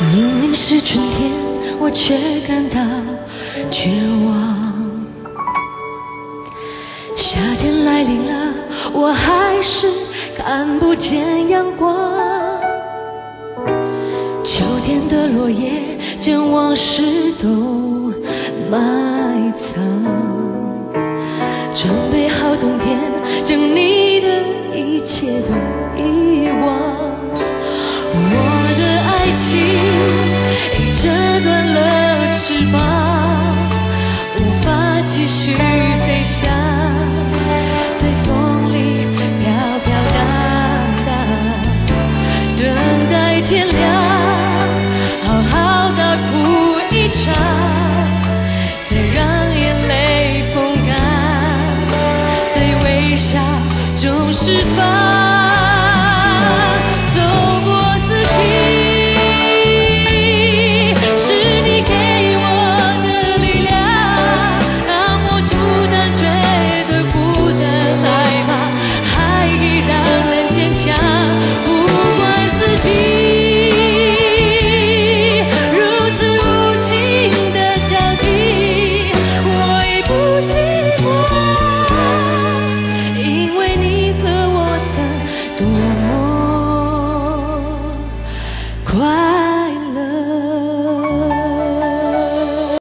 明明是春天，我却感到绝望。夏天来临了，我还是看不见阳光。秋天的落叶将往事都埋藏，准备好冬天将你的一切都遗忘。我的爱情已折断了翅膀，无法继续飞翔，在风里飘飘荡荡，等待天亮，好好大哭一场，再让眼泪风干，在微笑中释放。